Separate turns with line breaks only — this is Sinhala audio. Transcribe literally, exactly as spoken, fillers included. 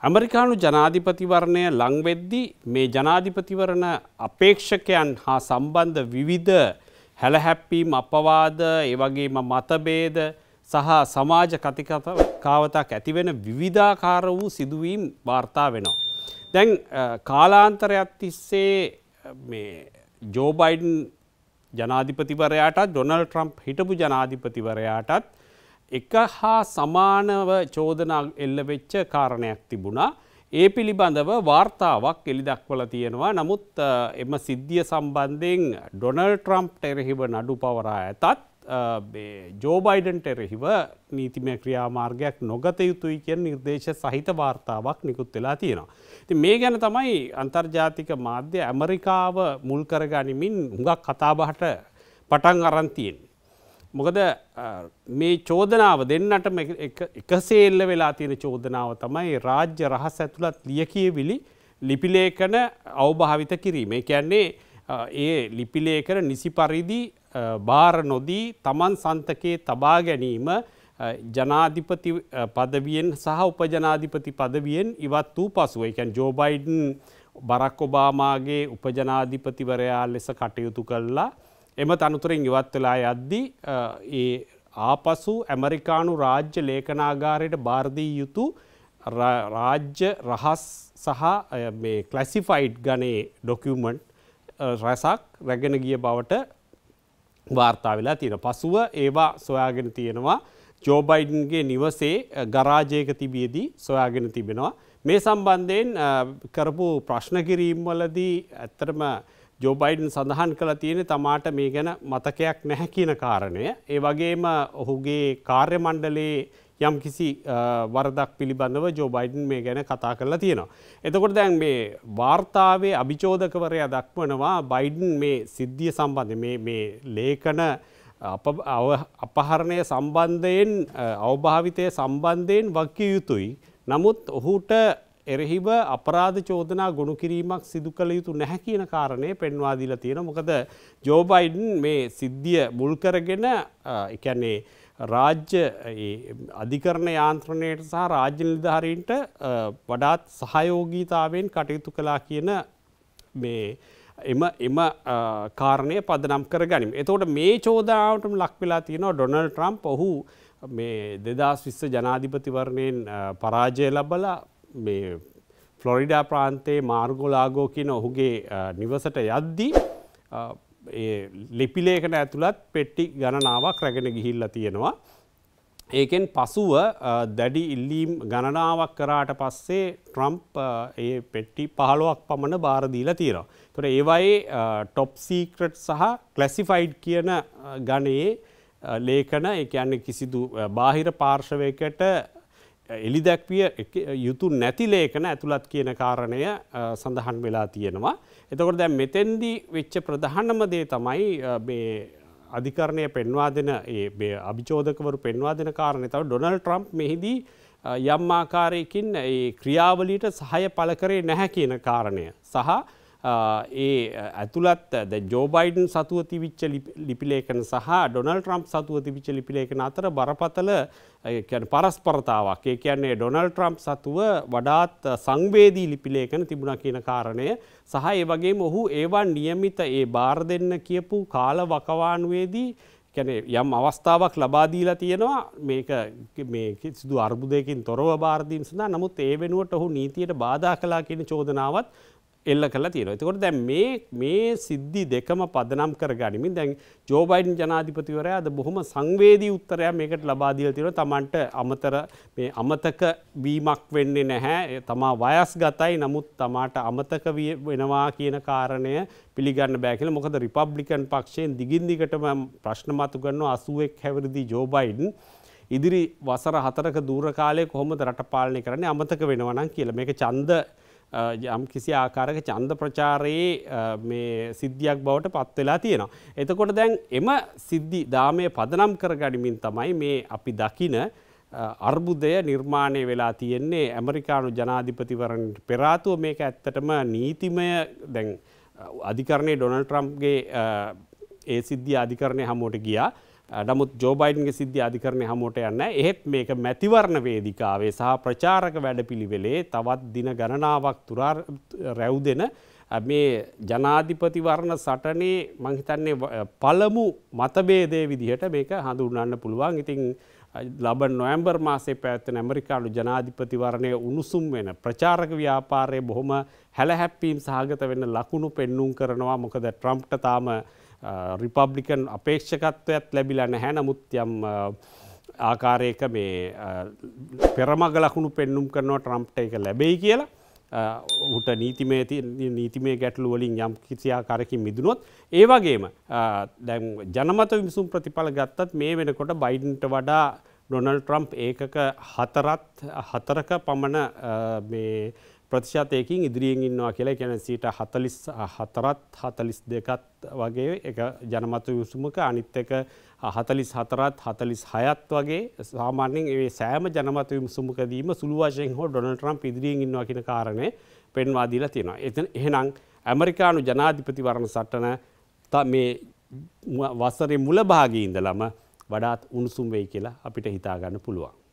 ඇමරිකානු ජනාධිපතිවරණය ලං වෙද්දී මේ ජනාධිපතිවරණ අපේක්ෂකයන් හා සම්බන්ධ විවිධ හැලහැප්පීම් අපවාද ඒ වගේම මතභේද සහ සමාජ කතිකාවතක් ඇති වෙන විවිධාකාර වූ සිදුවීම් වාර්තා වෙනවා. දැන් කාලාන්තරයක් තිස්සේ මේ ජෝ බයිඩන් ජනාධිපතිවරයාටත් ඩොනල්ඩ් ට්‍රම්ප් හිටපු ජනාධිපතිවරයාටත් එක හා සමානව චෝදනා එල්ල වෙච්ච කාරණයක් තිබුණා. ඒ පිළිබඳව වාර්තාවක් එළි දක්වලා තියෙනවා. නමුත් එම සිද්ධිය සම්බන්ධයෙන් ඩොනල්ඩ් ට්‍රම්ප්ට එරෙහිව නඩු පවරා ඇතත් ජෝ බයිඩන්ට එරෙහිව නීතිමය ක්‍රියාමාර්ගයක් නොගත යුතුයි කියන නිර්දේශ සහිත වාර්තාවක් නිකුත් වෙලා තියෙනවා. ඉතින් මේ ගැන තමයි අන්තර්ජාතික මාධ්‍ය ඇමරිකාව මුල් කරගනිමින් හුඟක් කතාබහට පටන් අරන් තියෙන්නේ. මොකද මේ චෝදනාව දෙන්නටම එකසේ එල්ල වෙලා තියෙන චෝදනාව තමයි රාජ්‍ය රහස් ඇතුළත් ලියකියවිලි ලිපිලේඛන අවභාවිත කිරීම. ඒ කියන්නේ ඒ ලිපිලේඛන නිසි පරිදි බාර නොදී තමන් සන්තකේ තබා ගැනීම ජනාධිපති පදවියෙන් සහ උපජනාධිපති පදවියෙන් ඉවත් වූ පසුව. ඒ කියන්නේ ජෝ බයිඩන් බරක් ඔබාමාගේ උපජනාධිපතිවරයා ලෙස කටයුතු කළා. එම තනතුරෙන් ඉවත් වෙලා යද්දී ඒ ආපසු ඇමරිකානු රාජ්‍ය ලේඛනාගාරයට බාර දී යුතු රාජ්‍ය රහස් සහ මේ ක්ලැසිෆයිඩ් ගණේ ඩොකියුමන්ට් රැසක් රැගෙන ගිය බවට වාර්තා වෙලා තියෙනවා. පසුව ඒවා සොයාගෙන තියෙනවා ජෝ බයිඩන්ගේ නිවසේ ගරාජයක තිබියදී සොයාගෙන තිබෙනවා. මේ සම්බන්ධයෙන් කරපු ප්‍රශ්න කිරීම් වලදී ඇත්තටම ජෝ බයිඩන් සඳහන් කළ තියෙන තමාට මේ ගැන මතකයක් නැහැ කියන කාරණය. ඒ වගේම ඔහුගේ කාර්ය මණ්ඩලයේ යම් කිසි වරදක් පිළිබඳව ජෝ බයිඩන් මේ ගැන කතා කරලා තියෙනවා. එතකොට දැන් මේ වාර්තාවේ අභිචෝදකවරයා දක්වනවා බයිඩන් මේ සිද්ධිය සම්බන්ධයෙන් මේ මේ ලේඛන අපහරණය සම්බන්ධයෙන් අවභාවිතය සම්බන්ධයෙන් වකිය යුතුයි. නමුත් ඔහුට එරෙහිව අපරාධ චෝදනා ගොනු කිරීමක් සිදු කළ යුතු නැහැ කියන කාරණය පෙන්වා දීලා තියෙනවා. මොකද ජෝ බයිඩන් මේ සිද්ධිය මුල් කරගෙන ඒ කියන්නේ රාජ්‍ය අධිකරණ යාන්ත්‍රණයට සහ රාජ්‍ය නිලධාරීන්ට වඩාත් සහයෝගීතාවයෙන් කටයුතු කළා කියන මේ එම එම කාරණය පදනම් කරගනිමු. එතකොට මේ චෝදනාවටම ලක් වෙලා තියෙනවා ඩොනල්ඩ් ට්‍රම්ප්. ඔහු මේ දෙදහස් විස්ස ජනාධිපතිවරණයෙන් පරාජය ලබලා මේ ෆ්ලොරිඩා ප්‍රාන්තයේ මාර්ගෝලාගෝ කියන ඔහුගේ නිවසට යද්දී ඒ ලිපිලේඛන ඇතුළත් පෙට්ටි ගණනාවක් රැගෙන ගිහිල්ලා තියෙනවා. ඒකෙන් පසුව දැඩි ඉල්ලීම් ගණනාවක් කරාට පස්සේ ට්‍රම්ප් ඒ පෙට්ටි පහළොවක් පමණ බාර දීලා තියෙනවා. ඒතකොට ඒවායේ টপ සීක්‍රට් සහ ක්ලැසිෆයිඩ් කියන ගණයේ ලේඛන ඒ කියන්නේ කිසිදු බාහිර පාර්ශවයකට එළි දැක්විය යුතු නැති ලේඛන ඇතුළත් කියන කාරණය සඳහන් වෙලා තියෙනවා. එතකොට දැන් මෙතෙන්දී වෙච්ච ප්‍රධානම දේ තමයි මේ අධිකරණය පෙන්වා දෙන ඒ අභිචෝදකවරු පෙන්වා දෙන කාරණේ තමයි ඩොනල්ඩ් ට්‍රම්ප් මෙහිදී යම් ආකාරයකින් ඒ ක්‍රියාවලියට සහාය පළ කරේ නැහැ කියන කාරණය සහ ඒ ඇතුළත් දැන් ජෝ බයිඩන් සතුව තිබිච්ච ලිපිලේඛන සහ ඩොනල්ඩ් ට්‍රම්ප් සතුව තිබිච්ච ලිපිලේඛන අතර බරපතල ඒ කියන්නේ පරස්පරතාවක්. ඒ කියන්නේ ඩොනල්ඩ් ට්‍රම්ප් සතුව වඩාත් සංවේදී ලිපිලේඛන තිබුණා කියන කාරණය සහ ඒ වගේම ඔහු ඒවා નિયમિત ඒ බාර දෙන්න කියපු කාල වකවානුවේදී කියන්නේ යම් අවස්ථාවක් ලබා දීලා තියෙනවා මේක මේ කිසිදු අර්බුදයකින් තොරව බාර දීම සඳහා. නමුත් ඒ වෙනුවට ඔහු නීතියට බාධා කළා කියන චෝදනාවත් එල්ල කළා තියෙනවා. එතකොට දැන් මේ මේ සිද්ධි දෙකම පදනම් කරගනිමින් දැන් ජෝ බයිඩන් ජනාධිපතිවරයා අද බොහොම සංවේදී උත්තරයක් මේකට ලබා දීලා තියෙනවා. තමන්ට අමතර මේ අමතක වීමක් වෙන්නේ නැහැ. තමා වයස්ගතයි. නමුත් තමාට අමතක වෙනවා කියන කාරණය පිළිගන්න බෑ කියලා. මොකද රිපබ්ලිකන් පක්ෂයෙන් දිගින් දිගටම ප්‍රශ්න මතුකරනවා අසූ එක් හැවිරිදි ජෝ බයිඩන් ඉදිරි වසර හතරක දූර කාලයේ කොහොමද රට පාලනය කරන්නේ අමතක වෙනවා නම් කියලා. මේක ඡන්ද යම් කිසි ආකාරයක ඡන්ද ප්‍රචාරයේ මේ සිද්ධියක් බවට පත් වෙලා තියෙනවා. එතකොට දැන් එම සිද්ධි දාමය පදනම් කරගනිමින් තමයි මේ අපි දකින අර්බුදය නිර්මාණය වෙලා තියෙන්නේ ඇමරිකානු ජනාධිපතිවරණයට පෙර ආතුව. මේක ඇත්තටම නීතිමය දැන් අධිකරණයේ ඩොනල්ඩ් ට්‍රම්ප්ගේ ඒ සිද්ධිය අධිකරණය හමුවට ගියා. නමුත් ජෝ බයිඩන්ගේ සිද්ධිය අධිකරණය හමුවට යන්නේ නැහැ. එහෙත් මේක මැතිවරණ වේදිකාවේ සහ ප්‍රචාරක වැඩපිළිවෙලේ තවත් දින ගණනාවක් තුරා රැවුදෙන මේ ජනාධිපතිවරණ සටනේ මං හිතන්නේ පළමු මතභේදයේ විදිහට මේක හඳුන්වන්න පුළුවන්. ඉතින් ලබන නොවැම්බර් මාසයේ පැවැත්වෙන ඇමරිකානු ජනාධිපතිවරණයේ උණුසුම් වෙන ප්‍රචාරක ව්‍යාපාරයේ බොහොම හැලහැප්පීම් සහගත වෙන ලකුණු පෙන්눔 කරනවා. මොකද ට්‍රම්ප්ට තාම රිපබ්ලිකන් අපේක්ෂකත්වයක් ලැබිලා නැහැ. නමුත් යම් ආකාරයක මේ පෙරමග ලකුණු පෙන්눔 කරනවා ට්‍රම්ප්ට ඒක ලැබෙයි කියලා. උට නීතිමය නීතිමය ගැටලු වලින් යම් කිසි ආකාරයකින් මිදුනොත් ඒ වගේම දැන් ජනමත විමසුම් ප්‍රතිඵල ගත්තත් මේ වෙනකොට බයිඩන්ට වඩා ඩොනල්ඩ් ට්‍රම්ප් ඒකක හතරත් හතරක පමණ මේ ප්‍රතිශතයකින් ඉදිරියෙන් ඉන්නවා කියලා. කියන්නේ සීට හතළිස් හතරත් හතළිස් දෙකත් වගේ එක ජනමත විමසුමක අනිත් එක හතළිස් හතරත් හතළිස් හයත් වගේ සාමාන්‍යයෙන් ඒ සෑම ජනමත විමසුමකදීම සුළු වශයෙන් හෝ ඩොනල්ඩ් ට්‍රම්ප් ඉදිරියෙන් ඉන්නවා කියන කාරණය පෙන්වා දීලා තියෙනවා. එතන එහෙනම් ඇමරිකානු ජනාධිපතිවරණ සටන මේ වසරේ මුල භාගයේ ඉඳලම වඩාත් උණුසුම් වෙයි කියලා අපිට හිතා ගන්න පුළුවන්.